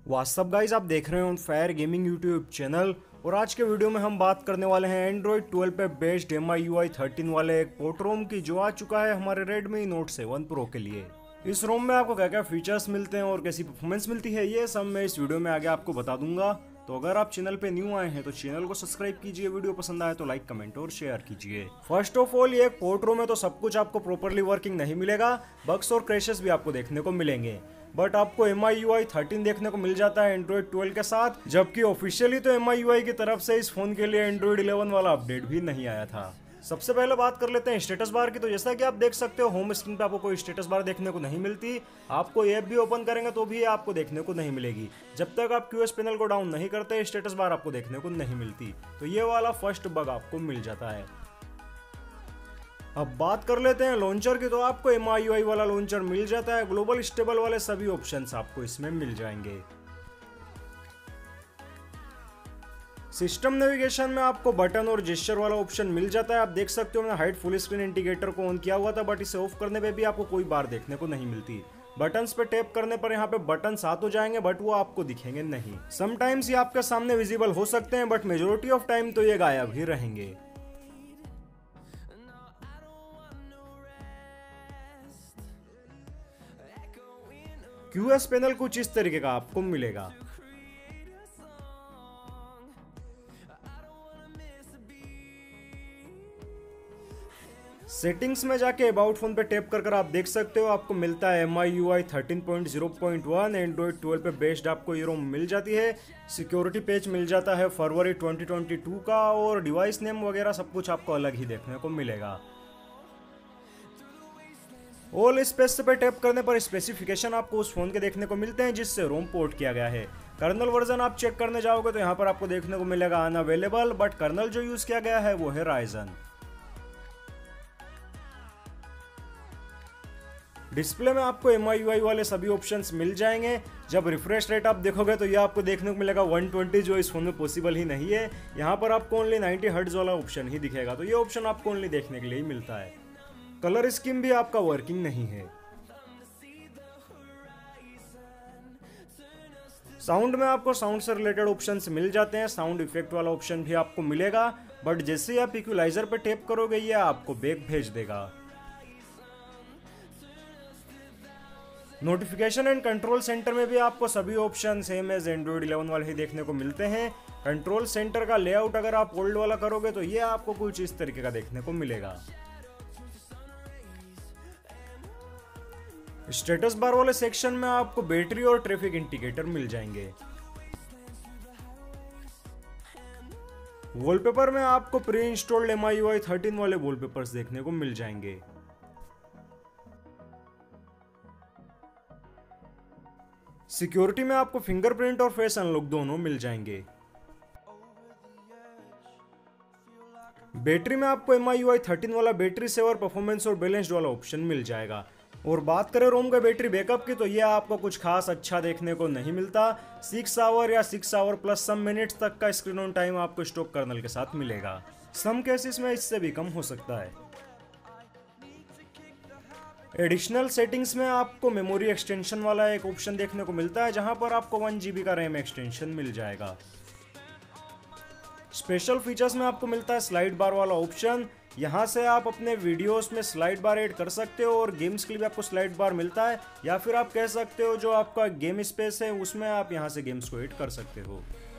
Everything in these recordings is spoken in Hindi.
व्हाट्सअप गाइस, आप देख रहे हैं on fire gaming YouTube channel. और आज के वीडियो में हम बात करने वाले हैं एंड्रॉइड 12 पे बेस्ड MIUI 13 वाले एक पोर्ट रोम की, जो आ चुका है हमारे Redmi Note 7 Pro के लिए। इस रोम में आपको क्या क्या फीचर्स मिलते हैं और कैसी परफॉर्मेंस मिलती है, ये सब मैं इस वीडियो में आगे आपको बता दूंगा। तो अगर आप चैनल पे न्यू आए हैं तो चैनल को सब्सक्राइब कीजिए, वीडियो पसंद आए तो लाइक कमेंट और शेयर कीजिए। फर्स्ट ऑफ ऑल, ये एक पोर्ट रोम है तो सब कुछ आपको प्रॉपरली वर्किंग नहीं मिलेगा, बग्स और क्रैशेस भी आपको देखने को मिलेंगे। बट आपको MIUI 13 देखने को मिल जाता है एंड्रॉइड 12 के साथ, जबकि ऑफिशियली तो MIUI की तरफ से इस फोन के लिए एंड्रॉइड 11 वाला अपडेट भी नहीं आया था। सबसे पहले बात कर लेते हैं स्टेटस बार की। तो जैसा कि आप देख सकते हो, होम स्क्रीन पे आपको कोई स्टेटस बार देखने को नहीं मिलती। आपको ऐप भी ओपन करेंगे तो भी आपको देखने को नहीं मिलेगी। जब तक आप QS पैनल को डाउन नहीं करते, स्टेटस बार आपको देखने को नहीं मिलती। तो ये वाला फर्स्ट बग आपको मिल जाता है। अब बात कर लेते हैं लॉन्चर की। तो आपको MIUI वाला लॉन्चर मिल जाता है, ग्लोबल स्टेबल वाले सभी ऑप्शंस आपको इसमें मिल जाएंगे। सिस्टम नेविगेशन में आपको बटन और जेस्चर वाला ऑप्शन मिल जाता है। आप देख सकते हो, मैंने हाइड फुल स्क्रीन इंडिकेटर को ऑन किया हुआ था, बट इसे ऑफ करने पे भी आपको कोई बार देखने को नहीं मिलती। बटन्स पे टैप करने पर यहाँ पे बटन्स आ तो जाएंगे, बट वो आपको दिखेंगे नहीं। समटाइम्स ये आपके सामने विजिबल हो सकते हैं, बट मेजोरिटी ऑफ टाइम तो ये गायब ही रहेंगे। QS पैनल कुछ इस तरीके का आपको मिलेगा। सेटिंग्स में जाके अबाउट फोन पे टैप कर आप देख सकते हो, आपको मिलता है MIUI 13.0.1 एंड्रॉइड 12 पे बेस्ड आपको ये रोम मिल जाती है। सिक्योरिटी पेज मिल जाता है फरवरी 2022 का, और डिवाइस नेम वगैरह सब कुछ आपको अलग ही देखने को मिलेगा। ऑल स्पेस पे टैप करने पर स्पेसिफिकेशन आपको उस फोन के देखने को मिलते हैं जिससे रोम पोर्ट किया गया है। कर्नल वर्जन आप चेक करने जाओगे तो यहाँ पर आपको देखने को मिलेगा अनअवेलेबल, बट कर्नल जो यूज किया गया है वो है राइजन। डिस्प्ले में आपको MIUI वाले सभी ऑप्शंस मिल जाएंगे। जब रिफ्रेश रेट आप देखोगे तो ये आपको देखने को मिलेगा 120, जो इस फोन में पॉसिबल ही नहीं है। यहाँ पर आपको ओनली 90 हर्ट्ज वाला ऑप्शन ही दिखेगा, तो ये ऑप्शन आपको ओनली देखने के लिए ही मिलता है। कलर स्कीम भी आपका वर्किंग नहीं है। साउंड में आपको साउंड से रिलेटेड ऑप्शंस मिल जाते हैं, साउंड इफेक्ट वाला ऑप्शन भी आपको मिलेगा, बट जैसे ही आप इक्वलाइजर पे टैप करोगे ये आपको बैक भेज देगा। नोटिफिकेशन एंड कंट्रोल सेंटर में भी आपको सभी ऑप्शन सेम एज एंड्रॉइड 11 वाले ही देखने को मिलते हैं। कंट्रोल सेंटर का लेआउट अगर आप ओल्ड वाला करोगे तो ये आपको कुछ इस तरीके का देखने को मिलेगा। स्टेटस बार वाले सेक्शन में आपको बैटरी और ट्रैफिक इंडिकेटर मिल जाएंगे। वॉलपेपर में आपको प्री इंस्टॉल्ड MIUI 13 वाले वॉलपेपर्स देखने को मिल जाएंगे। सिक्योरिटी में आपको फिंगरप्रिंट और फेस अनलॉक दोनों मिल जाएंगे। बैटरी में आपको MIUI 13 वाला बैटरी सेवर, परफॉर्मेंस और बैलेंस्ड वाला ऑप्शन मिल जाएगा। और बात करें रोम का बैटरी बैकअप की, तो यह आपको कुछ खास अच्छा देखने को नहीं मिलता। 6 आवर या 6 आवर प्लस सम मिनट्स तक का स्क्रीन ऑन टाइम आपको स्टॉक कर्नल के साथ मिलेगा। सम केसेस में इससे भी कम हो सकता है। एडिशनल सेटिंग्स में आपको मेमोरी एक्सटेंशन वाला एक ऑप्शन देखने को मिलता है, जहां पर आपको 1 GB का रैम एक्सटेंशन मिल जाएगा। स्पेशल फीचर्स में आपको मिलता है स्लाइड बार वाला ऑप्शन। यहां से आप अपने वीडियोस में स्लाइड बार ऐड कर सकते हो, और गेम्स के लिए भी आपको स्लाइड बार मिलता है, या फिर आप कह सकते हो जो आपका गेम स्पेस है उसमें आप यहां से गेम्स को ऐड कर सकते हो।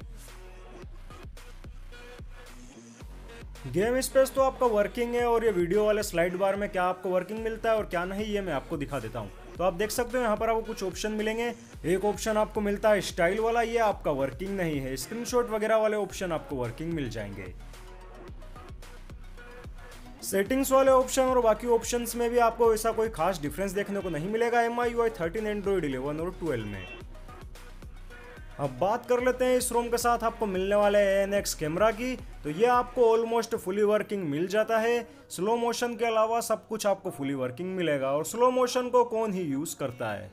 गेम स्पेस तो आपका वर्किंग है, और ये वीडियो वाले स्लाइड बार में क्या आपको वर्किंग मिलता है और क्या नहीं, ये मैं आपको दिखा देता हूँ। तो आप देख सकते हो यहाँ पर आपको कुछ ऑप्शन मिलेंगे। एक ऑप्शन आपको मिलता है स्टाइल वाला, ये आपका वर्किंग नहीं है। स्क्रीनशॉट वगैरह वाले ऑप्शन आपको वर्किंग मिल जाएंगे। सेटिंग्स वाले ऑप्शन और बाकी ऑप्शंस में भी आपको ऐसा कोई खास डिफरेंस देखने को नहीं मिलेगा MIUI 13 एंड्रॉइड 11 और 12 में। अब बात कर लेते हैं इस रोम के साथ आपको मिलने वाले ANX कैमरा की। तो ये आपको ऑलमोस्ट फुली वर्किंग मिल जाता है। स्लो मोशन के अलावा सब कुछ आपको फुली वर्किंग मिलेगा, और स्लो मोशन को कौन ही यूज करता है।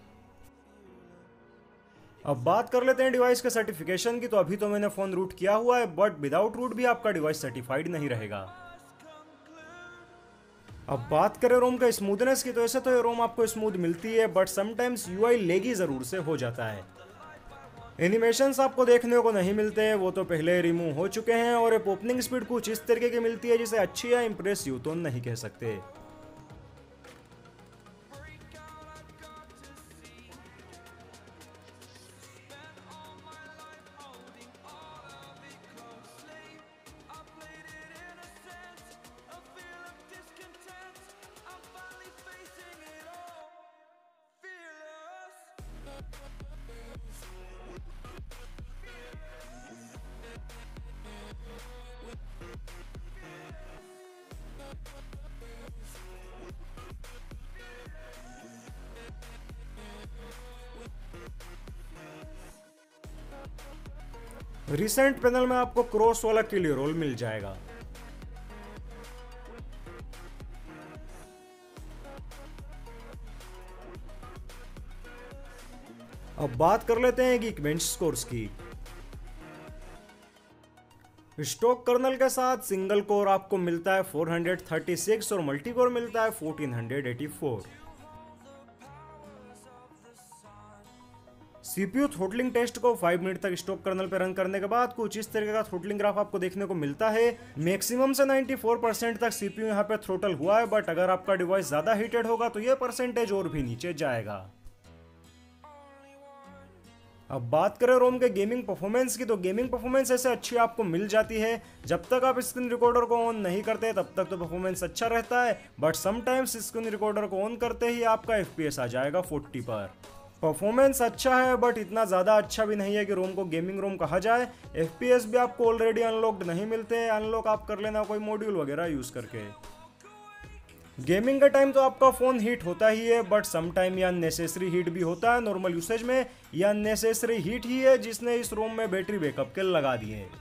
अब बात कर लेते हैं डिवाइस के सर्टिफिकेशन की। तो अभी तो मैंने फोन रूट किया हुआ है, बट विदाउट रूट भी आपका डिवाइस सर्टिफाइड नहीं रहेगा। अब बात करें रोम का स्मूथनेस की, तो ऐसे तो ये रोम आपको स्मूथ मिलती है, बट समटाइम्स UI लेगी जरूर से हो जाता है। एनिमेशंस आपको देखने को नहीं मिलते हैं, वो तो पहले रिमूव हो चुके हैं और ओपनिंग स्पीड कुछ इस तरीके की मिलती है जिसे अच्छी या इंप्रेसिव तो नहीं कह सकते। रिसेंट पैनल में आपको क्रॉस वाला क्लियर रोल मिल जाएगा। अब बात कर लेते हैं Geekbench स्कोर्स की। स्टॉक कर्नल के साथ सिंगल कोर आपको मिलता है 436 और मल्टी कोर मिलता है 1484। सीपीयू थ्रोटलिंग टेस्ट को 5 मिनट तक स्टॉक कर्नल पे रन करने के बाद कुछ इस तरीके का थ्रोटलिंग ग्राफ आपको देखने को मिलता है। मैक्सिमम से 94% तक सीपीयू यहाँ पे थ्रोटल हुआ है, बट अगर आपका डिवाइस ज्यादा हीटेड होगा तो ये परसेंटेज और भी नीचे जाएगा। अब बात करें रोम के गेमिंग परफॉर्मेंस की, तो गेमिंग परफॉर्मेंस ऐसे अच्छी आपको मिल जाती है। जब तक आप स्क्रीन रिकॉर्डर को ऑन नहीं करते तब तक तो परफॉर्मेंस अच्छा रहता है, बट समटाइम्स स्क्रीन रिकॉर्डर को ऑन करते ही आपका FPS आ जाएगा 40 पर। परफॉर्मेंस अच्छा है बट इतना ज़्यादा अच्छा भी नहीं है कि रोम को गेमिंग रोम कहा जाए। FPS भी आपको ऑलरेडी अनलॉक्ड नहीं मिलते हैं, अनलॉक आप कर लेना कोई मॉड्यूल वगैरह यूज़ करके। गेमिंग का टाइम तो आपका फ़ोन हीट होता ही है, बट सम टाइम ये अननेसेसरी हीट भी होता है। नॉर्मल यूसेज में यह अननेसेसरी हीट ही है जिसने इस रोम में बैटरी बैकअप के लगा दिए हैं।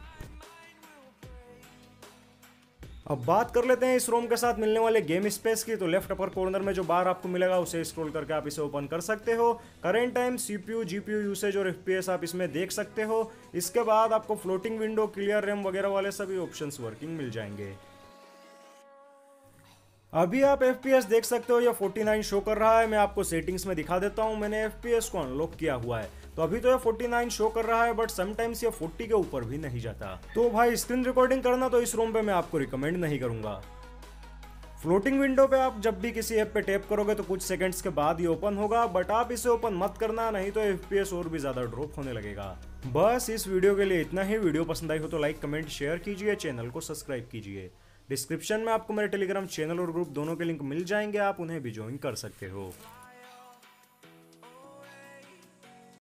अब बात कर लेते हैं इस रोम के साथ मिलने वाले गेम स्पेस की। तो लेफ्ट अपर कॉर्नर में जो बार आपको मिलेगा उसे स्क्रॉल करके आप इसे ओपन कर सकते हो। Current time, CPU, GPU usage और FPS आप इसमें देख सकते हो। इसके बाद आपको फ्लोटिंग विंडो, क्लियर रैम वगैरह वाले सभी ऑप्शंस वर्किंग मिल जाएंगे। अभी आप FPS देख सकते हो, ये 49 शो कर रहा है। मैं आपको सेटिंग्स में दिखा देता हूँ, मैंने FPS को अनलॉक किया हुआ है तो अभी तो ये 49 शो कर रहा है, बट समटाइम्स ये 40 के ऊपर भी नहीं जाता। तो भाई स्क्रीन रिकॉर्डिंग करना तो इस रोम पे मैं आपको रिकमेंड नहीं करूंगा। फ्लोटिंग विंडो पे आप जब भी किसी ऐप पे टैप करोगे तो कुछ सेकंड्स के बाद ये ओपन होगा, बट आप इसे ओपन मत करना, नहीं तो FPS और भी ज्यादा ड्रॉप होने लगेगा। बस इस वीडियो के लिए इतना ही। वीडियो पसंद आई हो तो लाइक, कमेंट, शेयर कीजिए, चैनल को सब्सक्राइब कीजिए। डिस्क्रिप्शन में आपको मेरे टेलीग्राम चैनल और ग्रुप दोनों के लिंक मिल जाएंगे, आप उन्हें भी ज्वाइन कर सकते हो।